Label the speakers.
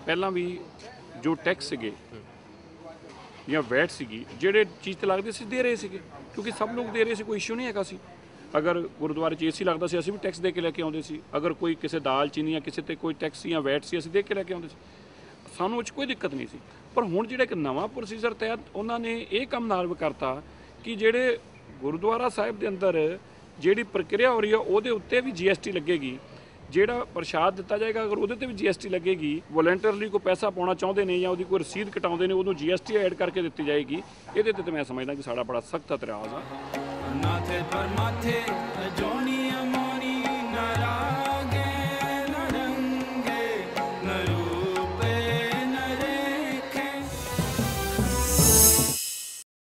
Speaker 1: ਪਹਿਲਾਂ ਵੀ ਜੋ ਟੈਕਸ ਸੀਗੇ ਜਾਂ ਵੈਟ ਸੀਗੀ ਜਿਹੜੇ ਚੀਜ਼ ਤੇ ਲੱਗਦੇ ਸੀ ਦੇ ਰਹੇ ਸੀਗੇ, ਕਿਉਂਕਿ ਸਭ ਲੋਕ ਦੇ ਰਹੇ ਸੀ, ਕੋਈ ਇਸ਼ੂ ਨਹੀਂ ਹੈਗਾ ਸੀ। अगर गुरुद्वारे च AC लगता से असीं भी टैक्स दे के लैके आउंदे सी, अगर कोई किसी दाल चीनी या किसी ते कोई टैक्स या वैट सी असीं दे के लैके आउंदे सी, सानूं कोई दिक्कत नहीं सी। पर हुण जिहड़ा एक नवां प्रोसीजर तहत उन्होंने ये काम नाल करता कि जिहड़े गुरुद्वारा साहिब दे अंदर जिहड़ी प्रक्रिया हो रही है उहदे उत्ते भी GST लगेगी, ਜਿਹੜਾ ਪ੍ਰਸ਼ਾਦ ਦਿੱਤਾ ਜਾਏਗਾ अगर ਉਹਦੇ ਤੇ ਵੀ GST लगेगी, ਵੋਲੰਟਰਲੀ ਕੋਈ ਪੈਸਾ ਪਾਉਣਾ ਚਾਹੁੰਦੇ ਨੇ ਜਾਂ ਉਹਦੀ ਕੋਈ ਰਸੀਦ ਕਟਾਉਂਦੇ ਨੇ ਉਹਨੂੰ GST ਐਡ ਕਰਕੇ ਦਿੱਤੀ ਜਾਏਗੀ। ਇਹਦੇ ਤੇ ਮੈਂ ਸਮਝਦਾ ਕਿ ਸਾਡਾ ਬੜਾ ਸਖਤ ਇਤਰਾਜ਼ ਆ।